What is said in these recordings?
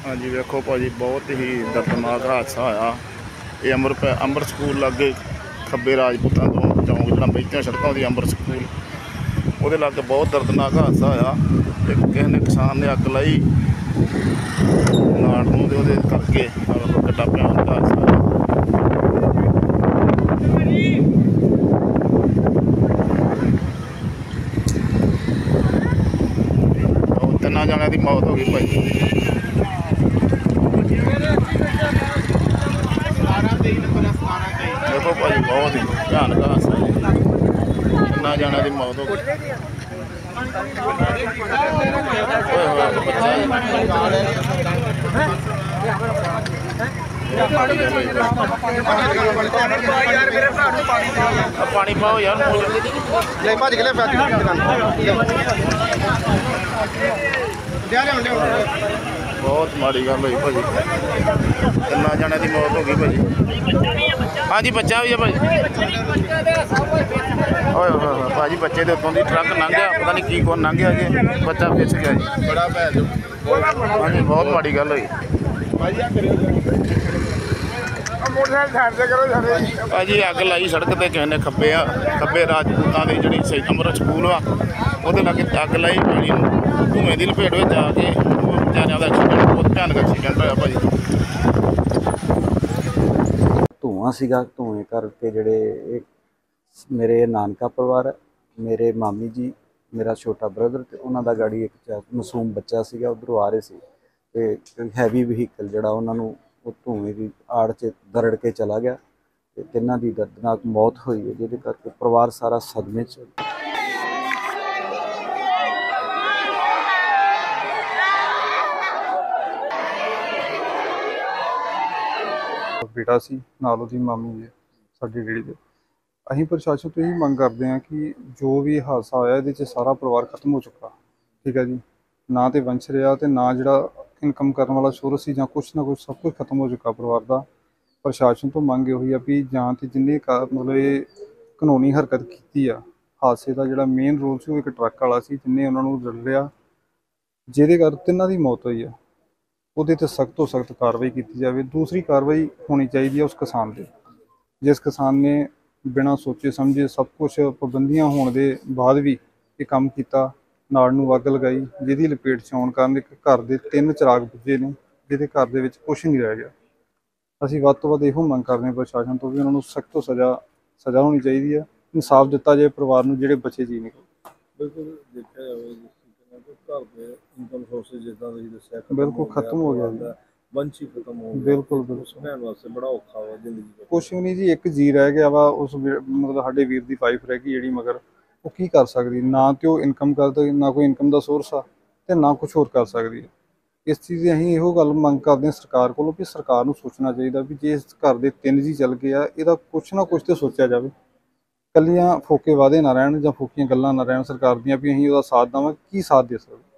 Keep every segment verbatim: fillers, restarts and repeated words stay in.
हाँ जी वेखो भाजी बहुत ही दर्दनाक हादसा होया। ये अमर अंबर स्कूल लागे खब्बे राजपूतों तो चौंक जो बेचतियां सड़कों की अंबर स्कूल वो लागे बहुत दर्दनाक हादसा होया। एक किसी ने किसान ने अग लाई नाड़ नूं ते ओहदे करके गड्डा पिया हादसा होया। तिना जाने की मौत हो गई भाई। देखो भाई बहुत ही भयानक हादसा है। तिना जाने की मौत हो गई। पानी पाओ यार बहुत माड़ी गल हुई भाजी। तिना जाने की मौत हो गई भाजी। हाँ जी बच्चा भी है भाजी। ओए होए भाजी बच्चे के उत्तों की ट्रक लंघ गया पता नहीं की कौन लंघ गया जी बच्चा फिस गया जी। हाँ जी बहुत माड़ी गल हुई भाजी। अग लाई सड़क पर किसी ने खब्बे खब्बे राजपूतों की जी सही अमर स्कूल आ वो लगे अग लाई पानी धुएं की लपेट में जाके बेचारियों का एक्सीडेंट बहुत भयानक एक्सीडेंट होया भाजी। धुआं सीगा धुएं करके ਜਿਹੜੇ ਮੇਰੇ ਨਾਨਕਾ ਪਰਿਵਾਰ ਮੇਰੇ ਮਾਮੀ ਜੀ ਮੇਰਾ ਛੋਟਾ ਬ੍ਰਦਰ ਤੇ ਉਹਨਾਂ ਦਾ ਗਾੜੀ ਇੱਕ ਮਾਸੂਮ ਬੱਚਾ ਸੀਗਾ ਉਧਰੋਂ ਆ ਰਹੇ ਸੀ ਤੇ ਹੈਵੀ ਵਹੀਕਲ ਜਿਹੜਾ ਉਹਨਾਂ ਨੂੰ ਉਹ ਧੂਏ ਦੀ ਆੜ 'ਚ ਦਰੜ ਕੇ ਚਲਾ ਗਿਆ ਤੇ ਤਿੰਨਾਂ ਦੀ ਦਰਦਨਾਕ ਮੌਤ ਹੋਈ ਹੈ ਜਿਹਦੇ ਕਰਕੇ ਪਰਿਵਾਰ ਸਾਰਾ ਸਦਮੇ 'ਚ। बेटा सी नाल उहदी मामी है साडी डेड़ी दे। असीं प्रशासन तो यही मंग करते हैं कि जो भी हादसा होया इहदे च सारा परिवार खत्म हो चुका। ठीक है जी ना तो वंश रहा तो ना जिहड़ा इनकम करने वाला सोर्स सी जां कुछ ना कुछ सब कुछ खत्म हो चुका परिवार का। प्रशासन तो मंग इहो ही आ भी जां ते जिन्ने मतलब ये कानूनी हरकत की आ हादसे का जिहड़ा मेन रोल सी एक ट्रक वाला सी जिन्ने उन्हां नूं रलिया जिहदे कर तिन्हां दी मौत होई आ। ਉਹਦੇ ਤੇ सख्त तो सख्त कार्रवाई की जाए। दूसरी कार्रवाई होनी चाहिए उस किसान से जिस किसान ने बिना सोचे समझे सब कुछ पाबंदियां होने के बाद भी ये काम किया नाड़ नूं अग लगाई जिहदी लपेट च आउण कारण एक घर के तीन चिराग बुझे ने जिहदे घर दे विच कुछ नहीं रह गया। असीं वध तों वध इहो मंग करदे हां प्रशासन तो भी उन्हां नूं सख्त तो सज़ा सज़ा होनी चाहिए है। इंसाफ दिता जाए परिवार नूं जिहड़े बचे जी ने। बिल्कुल देखा जाए घर के इनकम सोर्सिस जिदा बिल्कुल खत्म हो गया वंश ही खत्म हो गया। बिल्कुल बिल्कुल भैन वास्ते बड़ा औखा वा जिंदगी कुछ भी नहीं जी एक जी रह गया वा उस मतलब साडे वीर दी वाइफ रह गई जिहड़ी मगर वो की कर सकदी ना तो इनकम करदा ना कोई इनकम का सोर्स आ ते ना कुछ होर कर सकदी है। इस चीज़ असीं इहो गल मंग करदे हां सरकार कोलों भी सरकार नूं सोचना चाहिए भी जे इस घर दे तीन जी चल गए आ इहदा कुछ ना कुछ तो सोचा जाए। कल्लियां फोके वादे ना रहण जां फोकियां गल्लां ना रहण सरकार दीयां भी असीं उहदा साथ देवां की साथ दे सकदे।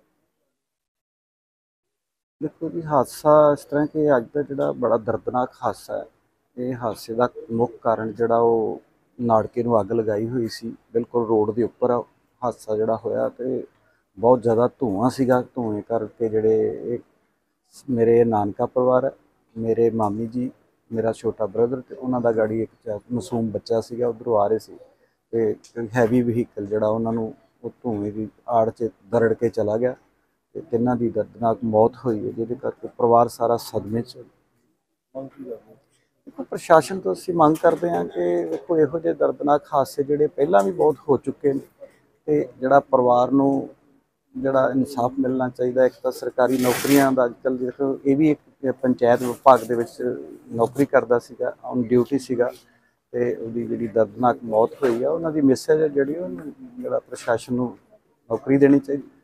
देखो जी हादसा इस तरह कि अज का जोड़ा बड़ा दर्दनाक हादसा है। ये हादसे का मुख्य कारण जोड़ा वो नाड़के नूं अग लगाई हुई सी बिल्कुल रोड के उपर हादसा जोड़ा होया तो बहुत ज़्यादा धुआं सीगा धुएं करके जोड़े मेरे नानका परिवार मेरे मामी जी मेरा छोटा ब्रदर तो उन्हों का गाड़ी एक मासूम बच्चा सीगा उधरों आ रहे सी ते हैवी वहीकल जोड़ा उन्हों नूं वो धुएं की आड़ च दरड़ के चला गया ਤੇ ਤਿੰਨਾਂ ਦੀ ਦਰਦਨਾਕ ਮੌਤ ਹੋਈ ਹੈ ਜਿਹਦੇ ਕਰਕੇ ਪਰਿਵਾਰ ਸਾਰਾ ਸਦਮੇ 'ਚ। ਦੇਖੋ ਪ੍ਰਸ਼ਾਸਨ ਤੋਂ ਅਸੀਂ ਮੰਗ ਕਰਦੇ ਹਾਂ ਕਿ ਦੇਖੋ ਇਹੋ ਜਿਹੇ ਦਰਦਨਾਕ ਹਾਦਸੇ ਜਿਹੜੇ ਪਹਿਲਾਂ ਵੀ ਬਹੁਤ ਹੋ ਚੁੱਕੇ ਨੇ ਤੇ ਜਿਹੜਾ ਪਰਿਵਾਰ ਨੂੰ ਜਿਹੜਾ ਇਨਸਾਫ ਮਿਲਣਾ ਚਾਹੀਦਾ। ਇੱਕ ਤਾਂ ਸਰਕਾਰੀ ਨੌਕਰੀਆਂ ਦਾ ਅੱਜ ਕੱਲ੍ਹ ਦੇਖੋ ਇਹ ਵੀ ਇੱਕ ਪੰਚਾਇਤ ਵਿਭਾਗ ਦੇ ਵਿੱਚ ਨੌਕਰੀ ਕਰਦਾ ਸੀਗਾ ਔਨ ਡਿਊਟੀ ਸੀਗਾ ਤੇ ਉਹਦੀ ਜਿਹੜੀ ਦਰਦਨਾਕ ਮੌਤ ਹੋਈ ਆ ਉਹਨਾਂ ਦੀ ਮਿਸੇਜ ਜਿਹੜੀ ਉਹ ਜਿਹੜਾ ਪ੍ਰਸ਼ਾਸਨ ਨੂੰ ਨੌਕਰੀ ਦੇਣੀ ਚਾਹੀਦੀ।